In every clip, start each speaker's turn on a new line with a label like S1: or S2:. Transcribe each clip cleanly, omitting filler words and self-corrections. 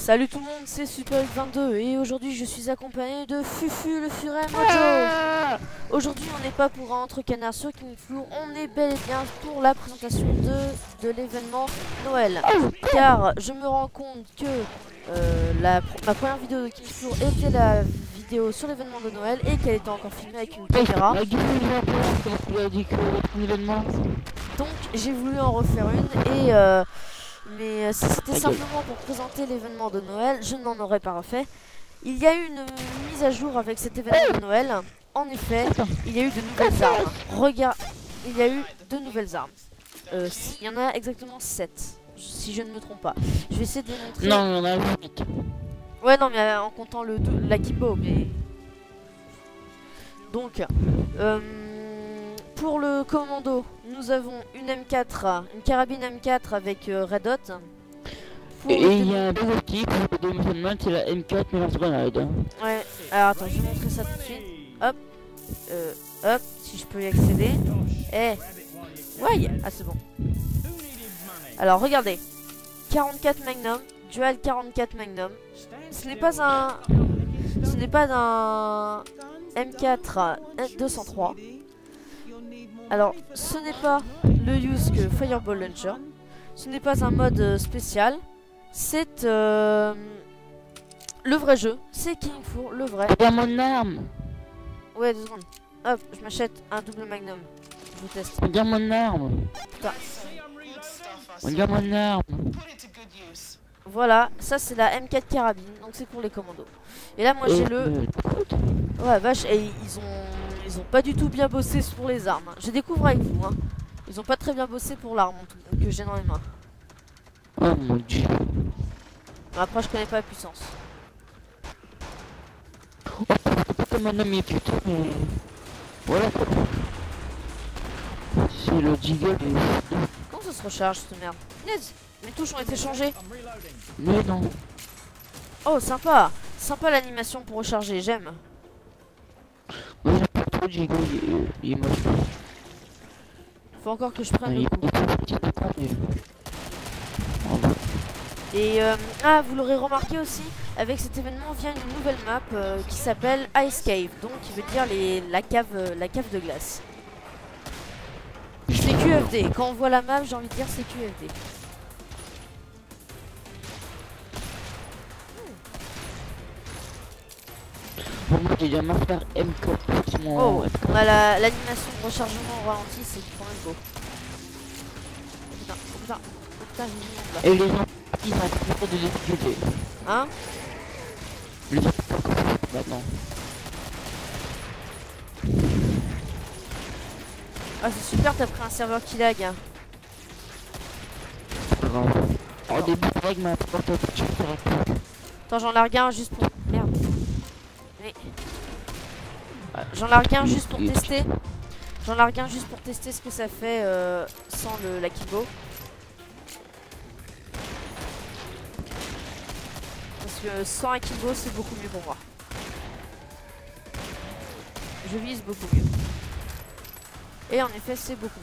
S1: Salut tout le monde, c'est Super22 et aujourd'hui je suis accompagné de Fufu le Furet Mojo. Aujourd'hui on n'est pas pour un entre canard sur King Floor, on est bel et bien pour la présentation de l'événement Noël. Car je me rends compte que ma première vidéo de King Floor était la vidéo sur l'événement de Noël et qu'elle était encore filmée avec une caméra. Donc j'ai voulu en refaire une et mais si c'était simplement pour présenter l'événement de Noël, je n'en aurais pas refait. Il y a eu une mise à jour avec cet événement de Noël. En effet, il y a eu de nouvelles armes. Regarde, il y a eu de nouvelles armes. Il y en a exactement 7, si je ne me trompe pas. Je vais essayer de vous montrer.
S2: Non, il y en a 8.
S1: Ouais, non, mais en comptant l'Akibo, mais... Donc, pour le commando, nous avons une M4, une carabine M4 avec Red Hot.
S2: Et il y a un nouveau type de musulman, c'est la M4 mais lance-grenade.
S1: Ouais, alors attends, je vais montrer ça tout de suite. Hop, hop, si je peux y accéder. Ouais, ah c'est bon. Alors regardez, 44 Magnum, Dual 44 Magnum. Ce n'est pas un M4 203. Alors, ce n'est pas le use que Fireball Launcher. Ce n'est pas un mode spécial. C'est le vrai jeu. C'est King Floor, le vrai.
S2: Regarde mon arme.
S1: Ouais, 2 secondes. Hop, je m'achète un double Magnum. Je vous teste.
S2: Regarde mon arme.
S1: Putain.
S2: Regarde mon arme.
S1: Voilà, ça c'est la M4 carabine. Donc c'est pour les commandos. Et là, moi j'ai le... Ouais, vache, et ils ont pas du tout bien bossé pour les armes. Je découvre avec vous, hein. Ils ont pas très bien bossé pour l'arme que j'ai dans les mains.
S2: Oh mon dieu.
S1: Après, je connais pas la puissance.
S2: Oh, mon ami putain, mais... Voilà quoi. C'est le Deagle.
S1: Comment ça se recharge cette merde? Punaise, mes touches ont été changées.
S2: Mais non.
S1: Oh, sympa. Sympa l'animation pour recharger, j'aime.
S2: Moi j'ai pas trop de Deagle, il est moche.
S1: Faut encore que je prenne le coup. Et ah, vous l'aurez remarqué aussi, avec cet événement vient une nouvelle map qui s'appelle Ice Cave, donc qui veut dire la cave de glace. C'est QFD, quand on voit la map, j'ai envie de dire c'est QFD.
S2: Pour moi j'ai déjà marre faire M4 sur mon...
S1: Oh, bah, l'animation de rechargement au ralenti, c'est quand même beau. Oh putain, oh putain, oh putain, j'ai du monde là.
S2: Et les gens qui sont pas de difficulté.
S1: Hein?
S2: Les gens maintenant.
S1: Ah, c'est super, t'as pris un serveur qui lag. Hein.
S2: C'est pas grave. En début de règle, ma porte
S1: Attends, j'en largue un juste pour... Merde. Mais... J'en largue un juste pour tester. J'en largue un juste pour tester ce que ça fait sans l'Akibo. Parce que sans Akibo, c'est beaucoup mieux pour moi. Je vise beaucoup mieux. Et en effet, c'est beaucoup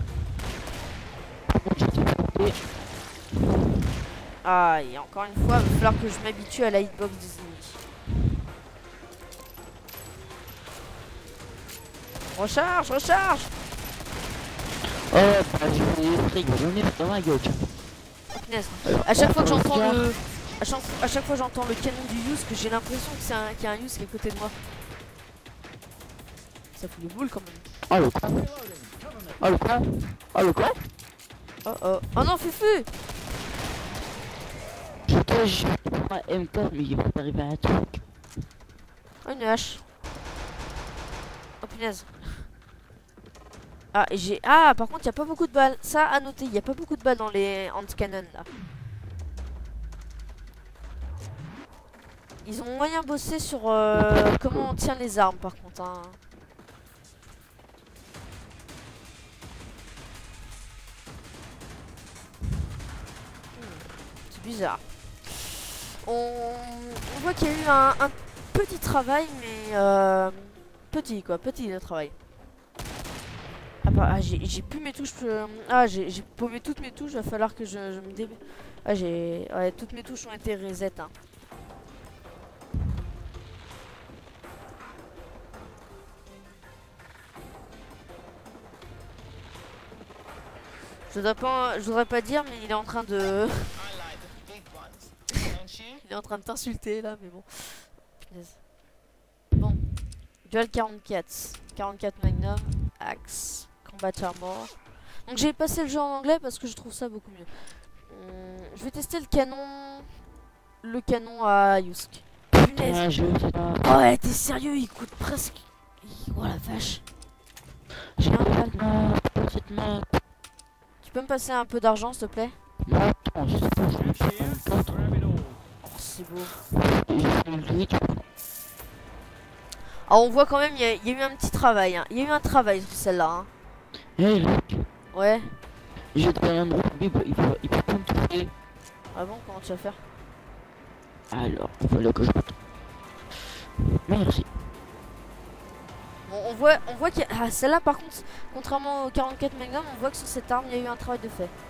S1: mieux. Ah, et encore une fois, il va falloir que je m'habitue à la hitbox des ennemis. Recharge, recharge!
S2: Oh, bah j'ai des électriques, j'en ai dans ma gueule.
S1: Oh punaise. À chaque fois que j'entends le... À chaque fois j'entends le canon du use, que j'ai l'impression que qu'il y a un use qui est à côté de moi. Ça fout les boules quand même.
S2: Oh le con. Oh le con. Oh le con.
S1: Oh oh. Oh non, Fufu!
S2: Je prends un M4 mais il va t'arriver un truc.
S1: Oh une hache. Oh punaise. Ah, et j'ai... Ah, par contre, il n'y a pas beaucoup de balles. Ça, à noter, il n'y a pas beaucoup de balles dans les hand-cannon, là. Ils ont moyen bossé sur comment on tient les armes, par contre. Hein. C'est bizarre. On voit qu'il y a eu un petit travail, mais... petit, quoi. Petit, le travail. Ah, bah, j'ai plus mes touches. Ah, j'ai paumé toutes mes touches. Va falloir que je Ah, ouais, toutes mes touches ont été reset. Hein. Je voudrais pas dire, mais il est en train de... il est en train de t'insulter là, mais bon. Punaise. Bon. Dual 44. 44 Magnum. Axe. Combat Armor. Donc j'ai passé le jeu en anglais parce que je trouve ça beaucoup mieux. Je vais tester le canon. Le canon à Yusk. Punaise. Oh ouais, t'es sérieux, il coûte presque... Oh la vache.
S2: J'ai pas cette map.
S1: Tu peux me passer un peu d'argent s'il te plaît?
S2: Attends,
S1: Oh, c'est beau. Alors on voit quand même, il y a eu un petit travail. Hein. Il y a eu un travail sur celle-là. Hein.
S2: Hey,
S1: ouais.
S2: J'ai donné un gros bébé, il peut pas me toucher.
S1: Ah bon, comment tu vas faire?
S2: Alors, voilà que je... Merci.
S1: Bon, on voit qu'il y a... Ah, celle-là par contre, contrairement au 44 Magnum, on voit que sur cette arme, il y a eu un travail de fait.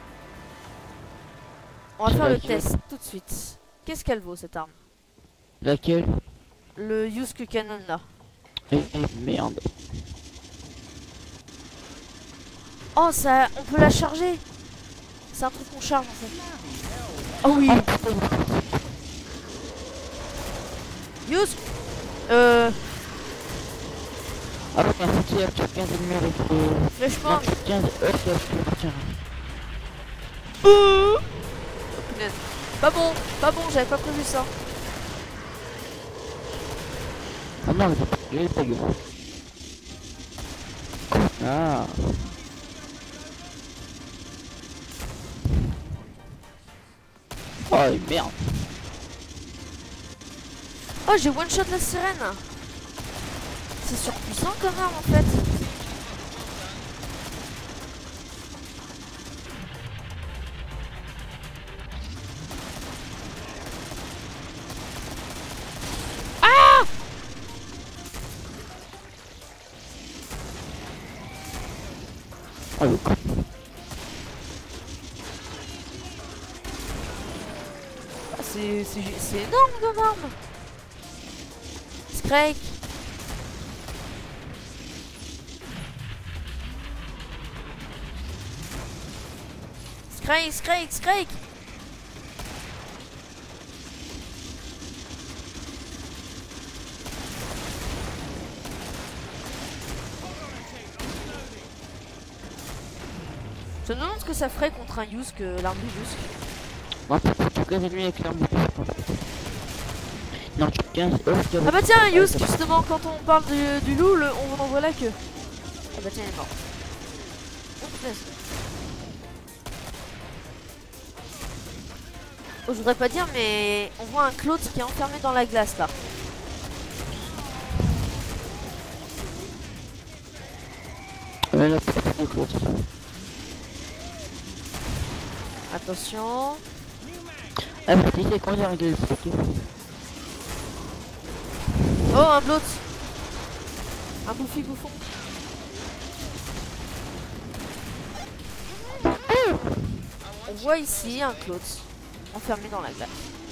S1: On va faire le test tout de suite. Qu'est-ce qu'elle vaut cette arme?
S2: Laquelle?
S1: Le Yusk Cannon là.
S2: Merde.
S1: Oh, ça, on peut la charger. C'est un truc qu'on charge en fait. Oh oui. Yusk.
S2: Ah ouais, il y a 15 ennemis avec
S1: Flèchement.
S2: 15 tiens.
S1: Oh punaise. Pas bon, j'avais pas prévu ça.
S2: Ah non, il est pas gueule. Ah. Oh merde.
S1: Oh, j'ai one shot la sirène. C'est surpuissant comme arme en fait. Ah!
S2: Oh le con.
S1: Ah, c'est énorme comme arme. Scrake. Scrake. Je me demande ce que ça ferait contre un Yusk, l'arme du Yusk.
S2: Moi, tu casses lui avec l'arme. Non, tu 15.
S1: Ah bah tiens, Yusk, justement, quand on parle du loup, on en voit la queue. Ah bah tiens, il est mort. Oh, punaise. Oh, je voudrais pas dire, mais on voit un Claude qui est enfermé dans la glace là.
S2: Là,
S1: Attention.
S2: ah, mais tu sais quand j'ai réglé le truc.
S1: Oh, un Bloat. Un bouffi bouffon. On voit ici un Claude enfermé dans la glace.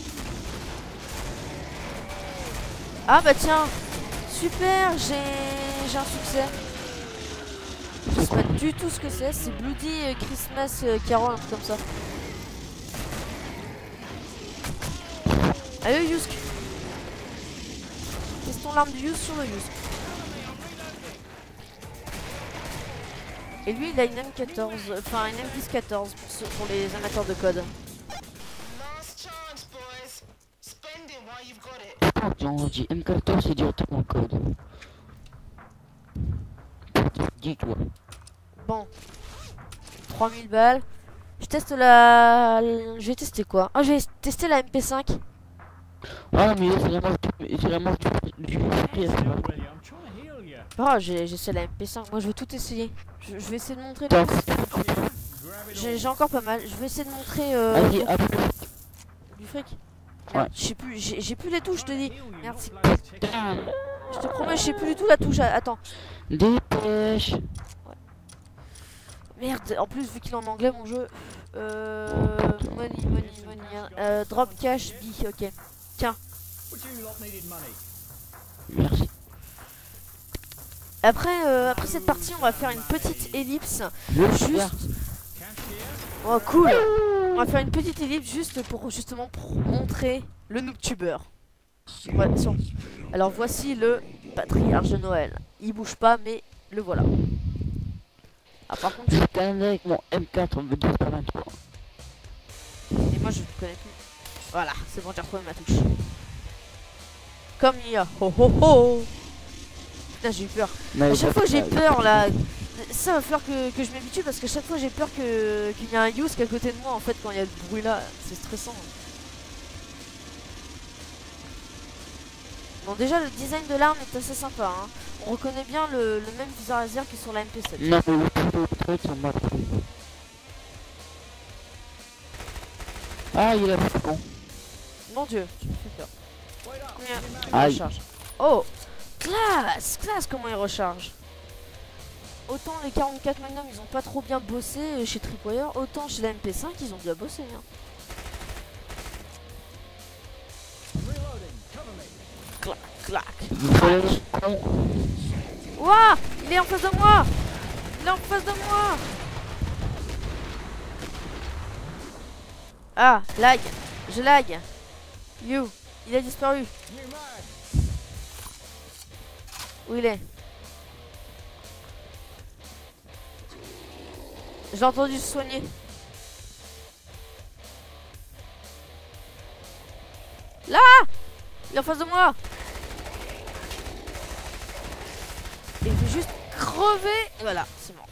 S1: Ah bah tiens, super, j'ai un succès. Je sais pas du tout ce que c'est Bloody Christmas Carol, un truc comme ça. Allez Yusk. Testons l'arme du Yusk sur le Yusk. Et lui il a une M14, enfin une M10-14 pour les amateurs de code.
S2: Quand on dit M14 c'est directement code. Dis-toi.
S1: Bon. 3000 balles. Je teste la... Je vais tester quoi? Ah, je vais tester la MP5.
S2: Ah mais c'est la marque du prix.
S1: Ah, j'essaie la MP5. Moi je veux tout essayer. Je vais essayer de montrer. J'ai encore pas mal. Je vais essayer de montrer
S2: Allez,
S1: du fric.
S2: Ouais.
S1: Je sais plus, j'ai plus les touches, je te dis. Merde, je te promets, je sais plus du tout la touche. Attends.
S2: Dépêche.
S1: Ouais. Merde, en plus vu qu'il est en anglais mon jeu. Money. Drop cash B, ok. Tiens.
S2: Merci.
S1: Après cette partie, on va faire une petite ellipse. Juste. Oh, cool. On va faire une petite ellipse juste pour montrer le noobtuber. Ouais, alors voici le patriarche de Noël. Il bouge pas, mais le voilà. Ah, par contre,
S2: je suis avec mon M4 en vedette 23.
S1: Et moi, je ne connais plus. Voilà, c'est bon, j'ai retrouvé ma touche. Comme il y a. Ho ho ho. Putain, j'ai eu peur. À chaque fois, j'ai peur là. Ça va falloir que je m'habitue parce que chaque fois, j'ai peur qu'il y a un Yusk à côté de moi en fait quand il y a le bruit là. C'est stressant. Bon, déjà, le design de l'arme est assez sympa. Hein. On reconnaît bien le même viseur laser que sur la MP7.
S2: Non, mais le sur moi. Ah, il a fait con.
S1: Mon dieu, tu me fais peur. Combien il recharge? Oh, classe, comment il recharge. Autant les 44 Magnum, ils ont pas trop bien bossé chez Tripwire, autant chez la MP5, ils ont bien bossé. Hein. Clac, clac. Ouah, il est en face de moi. Ah, lag. Je lag. You, il a disparu. Où il est? J'ai entendu se soigner. Là! Il est en face de moi. Et il fait juste crever. Et voilà, c'est mort.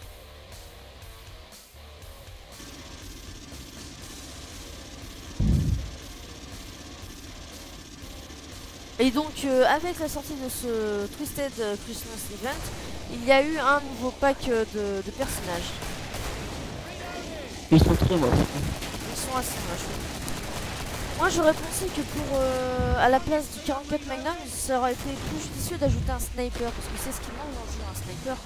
S1: Et donc avec la sortie de ce Twisted Christmas Event, il y a eu un nouveau pack de personnages.
S2: Ils sont très moches.
S1: Ils sont assez moches. Moi j'aurais pensé que pour à la place du 44 Magnum, ça aurait été plus judicieux d'ajouter un sniper, parce que c'est ce qui manque dans le jeu, un sniper.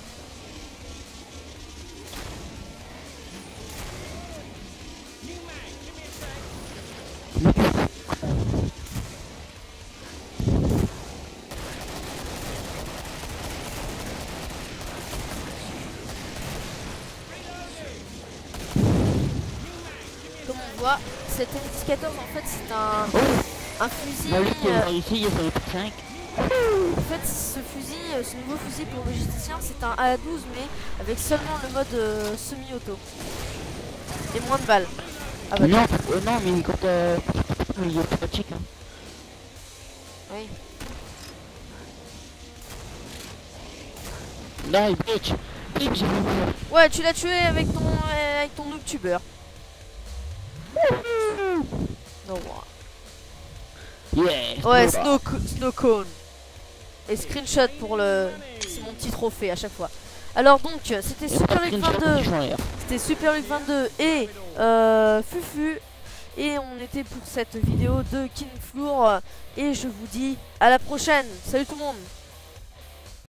S1: Cet M14 en fait c'est un fusil.
S2: Ici, il y a sur le 5.
S1: En fait ce nouveau fusil pour logisticien c'est un AA12 mais avec seulement le mode semi-auto. Et moins de balles.
S2: Ah bah non, non mais quand il est automatique. Hein.
S1: Oui.
S2: Non, bitch.
S1: Ouais, tu l'as tué avec ton noobtuber. No
S2: yeah,
S1: ouais, snow cone. Et screenshot pour le... C'est mon petit trophée à chaque fois. Alors donc, c'était Super Luke 22. C'était Super Luke 22 et Fufu. Et on était pour cette vidéo de King Floor. Et je vous dis à la prochaine. Salut tout le monde.